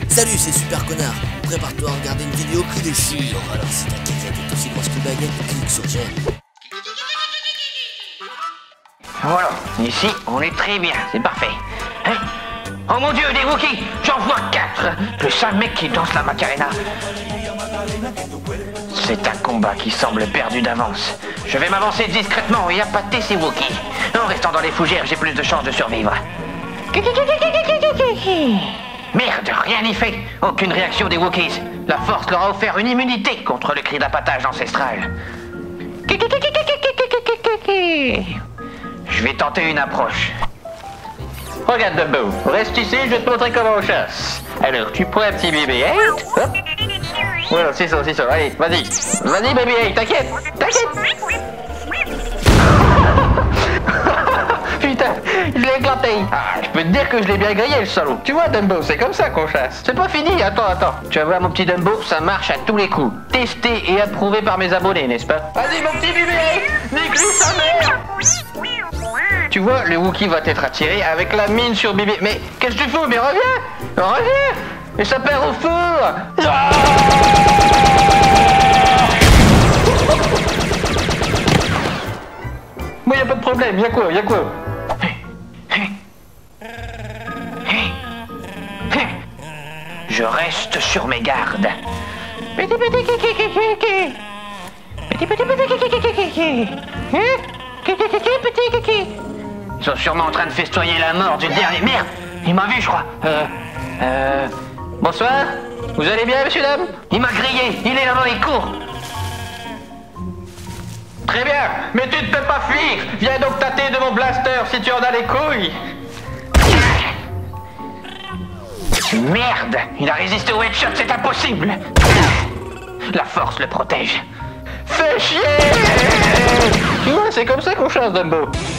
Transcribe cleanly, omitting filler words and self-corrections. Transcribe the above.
Salut, c'est Super Connard. Prépare-toi à regarder une vidéo qui déchire. Alors si ta caquette est aussi grosse que baguette, clique sur j'aime. Voilà, ici, on est très bien, c'est parfait. Hein? Oh mon Dieu, des Wookiees, j'en vois 4, plus un mec qui danse la Macarena. C'est un combat qui semble perdu d'avance. Je vais m'avancer discrètement et appâter ces Wookiees. En restant dans les fougères, j'ai plus de chances de survivre. Merde, rien n'y fait. Aucune réaction des Wookiees. La force leur a offert une immunité contre le cri d'appâtage ancestral. Je vais tenter une approche. Regarde Dumbo, reste ici, je vais te montrer comment on chasse. Alors, tu prends un petit bébé, hein? Hop. Voilà, c'est ça, allez, vas-y. Vas-y, baby, hey, t'inquiète. Putain, je l'ai éclaté. Ah, je peux te dire que je l'ai bien grillé, le salaud. Tu vois, Dumbo, c'est comme ça qu'on chasse. C'est pas fini, attends. Tu vas voir, mon petit Dumbo, ça marche à tous les coups. Testé et approuvé par mes abonnés, n'est-ce pas? Vas-y, mon petit bébé, nique-lui sa mère. Tu vois, le Wookie va être attiré avec la mine sur Bibi. Mais qu'est-ce que tu fais? Mais reviens. Et ça perd au four. Ah. Moi, y a pas de problème. Y'a quoi? Je reste sur mes gardes. Ils sont sûrement en train de festoyer la mort du dernier... Merde! Il m'a vu, je crois. Bonsoir? Vous allez bien, monsieur, dame? Il m'a grillé! Il est là-bas, il court! Très bien! Mais tu ne peux pas fuir! Viens donc tâter de mon blaster si tu en as les couilles! Merde! Il a résisté au headshot, c'est impossible! La force le protège. Fais chier! Tu vois, c'est comme ça qu'on chasse, Dumbo.